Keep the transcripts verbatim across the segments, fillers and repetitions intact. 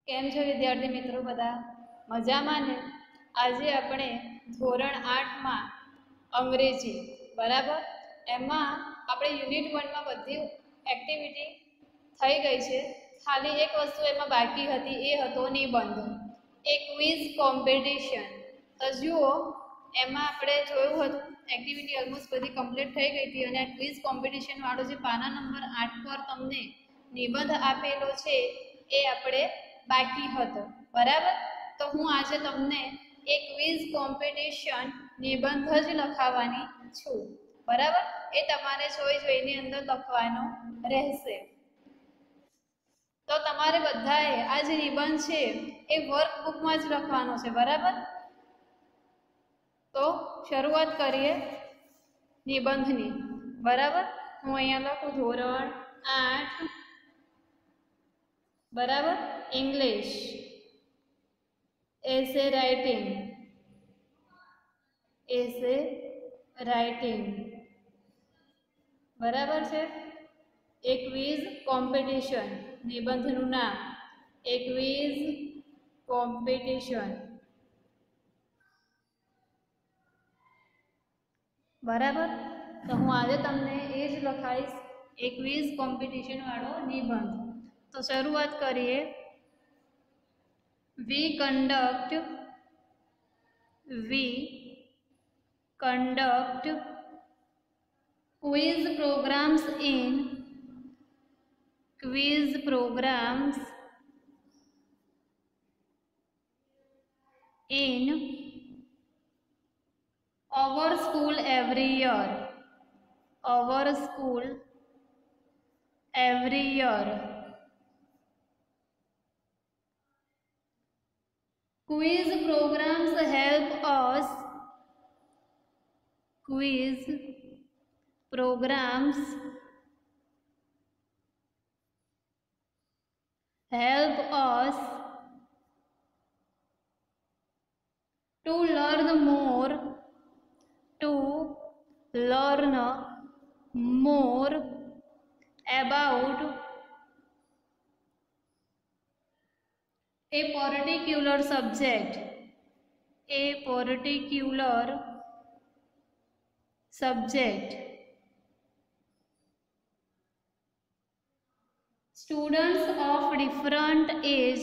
કેમ છો વિદ્યાર્થી મિત્રો? બધા મજામાં ને? આજે આપણે ધોરણ આઠમાં અંગ્રેજી બરાબર એમાં આપણે યુનિટ વનમાં બધી એક્ટિવિટી થઈ ગઈ છે. ખાલી એક વસ્તુ એમાં બાકી હતી, એ હતો નિબંધ, એ ક્વિઝ કોમ્પિટિશન. તો જુઓ, એમાં આપણે જોયું હતું એક્ટિવિટી ઓલમોસ્ટ બધી કમ્પ્લીટ થઈ ગઈ હતી અને ક્વિઝ કોમ્પિટિશન વાળો જે પાના નંબર આઠ પર તમને નિબંધ આપેલો છે એ આપણે બાકી હતો બરાબર. તો હું આજે તમને એક ક્વિઝ કોમ્પિટિશન નિબંધ જ લખાવવાની છું બરાબર. એ તમારે જોઈ જોઈને અંદર લખવાનો રહેશે. તો તમારે બધાએ આ જે નિબંધ છે એ વર્કબુકમાં જ લખવાનો છે બરાબર. તો શરૂઆત કરીએ નિબંધની બરાબર. હું અહીંયા લખું ધોરણ આઠ બરાબર English essay writing essay writing બરાબર છે. એ ક્વિઝ કોમ્પિટિશન નિબંધનું નામ એ ક્વિઝ કોમ્પિટિશન બરાબર. તો હું આજે તમને એ જ લખાઈશ, એ ક્વિઝ કોમ્પિટિશન વાળો નિબંધ. તો શરૂઆત કરીએ. We conduct we conduct quiz programmes in quiz programmes in our school every year our school every year. Quiz programs help us quiz programs help us to learn more to learn more about a particular subject a particular subject. Students of different age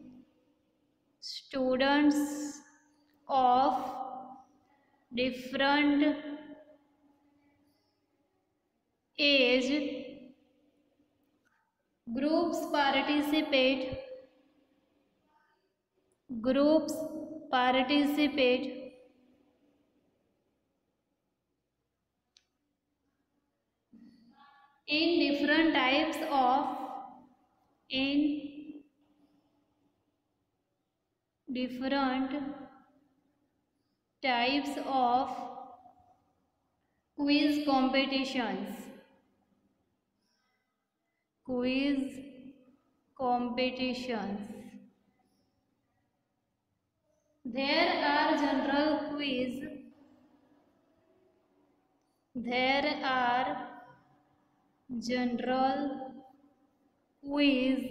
students of different age groups participate groups participate in different types of in different types of quiz competitions quiz competitions. There are general quiz there are general quiz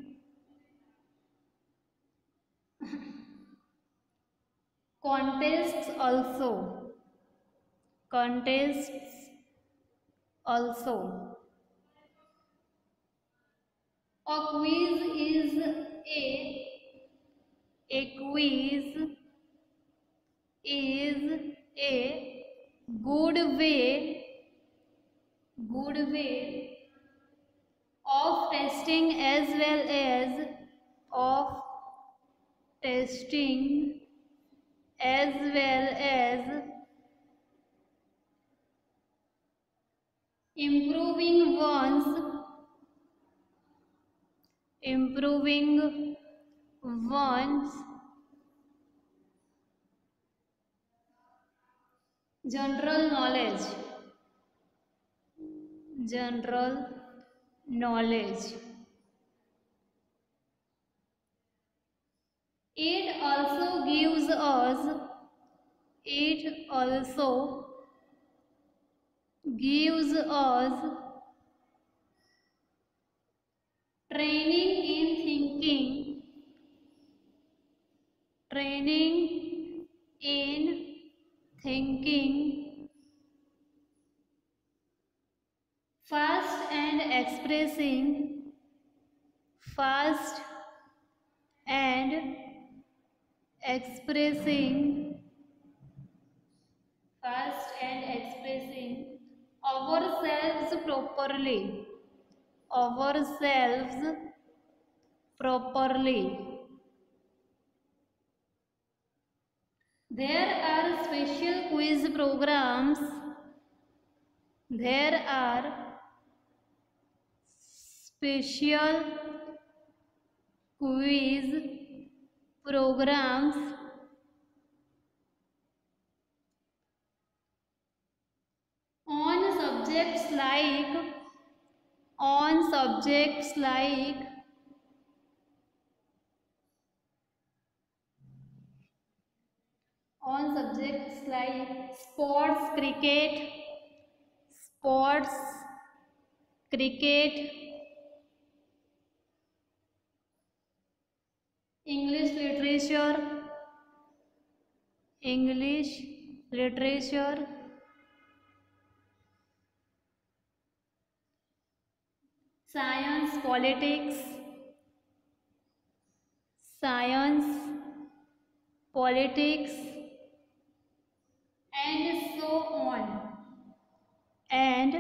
contests also contests also. A quiz is a a quiz is a good way good way of testing as well as of testing as well as improving one's improving one's general knowledge general knowledge. It also gives us it also gives us training in thinking training in thinking fast and expressing fast and expressing fast and expressing ourselves properly ourselves properly. There are special quiz programs. There are special quiz programs on subjects like on subjects like on subjects like sports, cricket, sports, cricket, English literature, English literature, science, politics, science, politics, and so on, and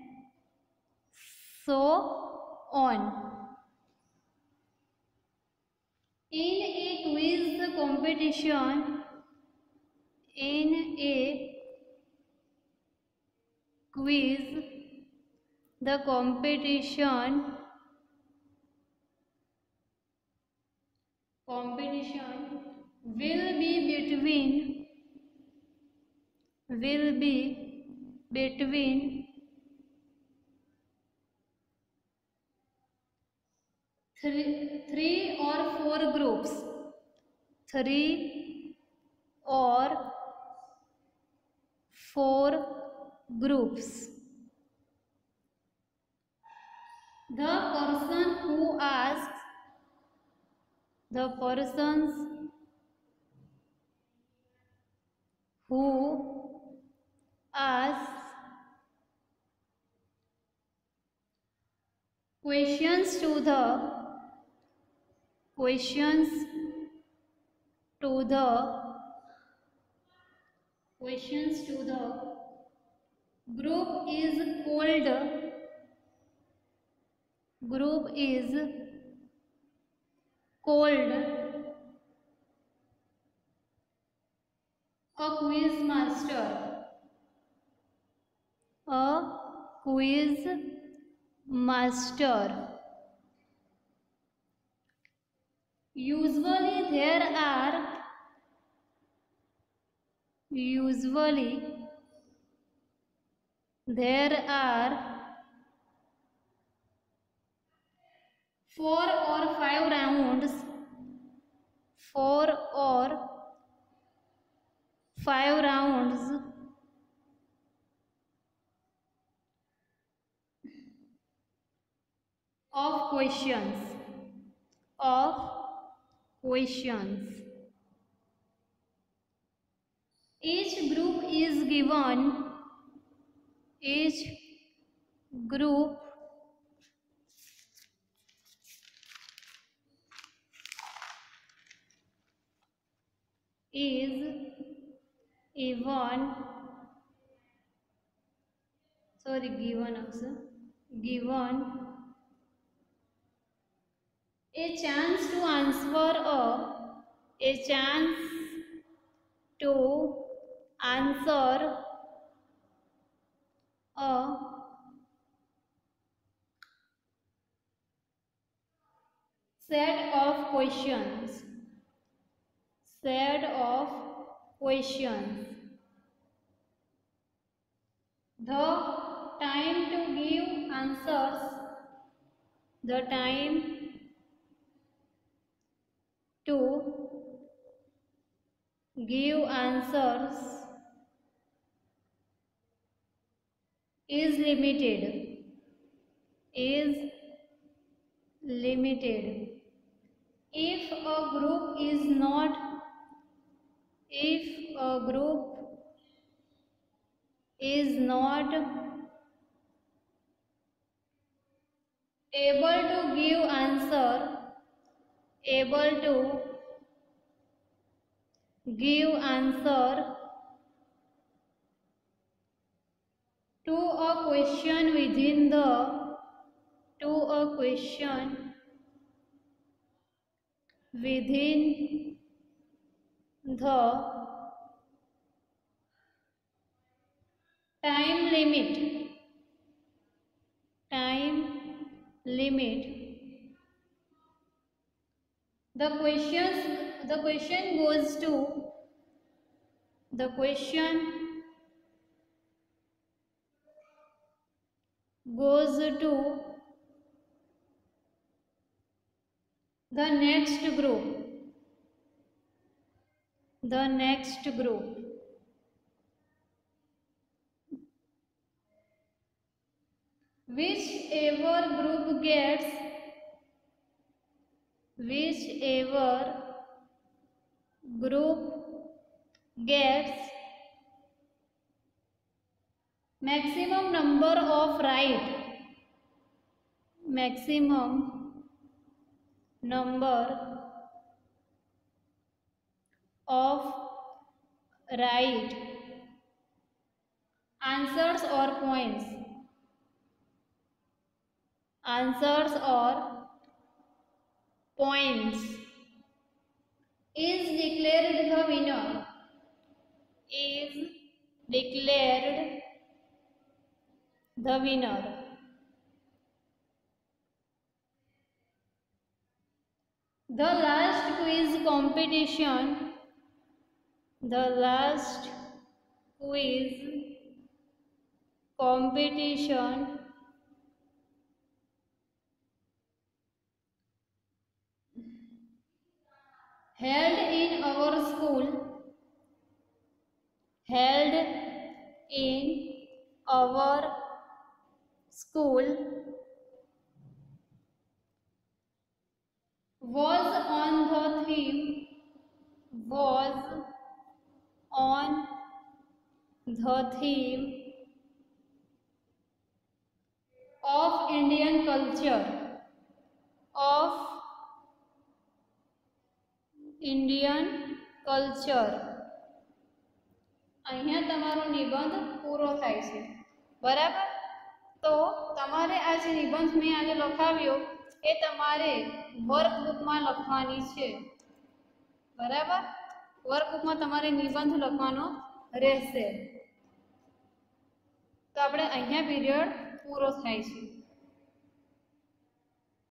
so on. In a quiz competition, in a quiz, the competition competition will be between will be between three, three or four groups three or four groups. The person who asks the persons who asks questions to the questions to the questions to the group is called group is called a quiz master a quiz master. Usually there are usually there are four or five rounds four or five rounds of questions of questions. Each group is given each group is even sorry given also given a chance to answer a a chance to answer a set of questions set of questions. The time to give answers the time to give answers is limited is limited. If a group is not if a group is not able to give answer, able to give answer to a question within the to a question within the time limit time limit the questions the question goes to the question goes to the next group the next group whichever group gets whichever group gets maximum number of right maximum number of right answers or points answers or points is declared the winner is declared the winner. The last quiz competition the last quiz competition held in our school held in our school was on the theme was on the theme of Indian culture of Indian culture અહીંયા તમારો નિબંધ પૂરો થાય છે બરાબર તો તમારે આ જે નિબંધ મેં આજે લખાવ્યો એ તમારે વર્કબુકમાં લખવાની છે બરાબર વર્કબુકમાં તમારે નિબંધ લખવાનો રહેશે તો આપણે અહીંયા પીરિયડ પૂરો થાય છે.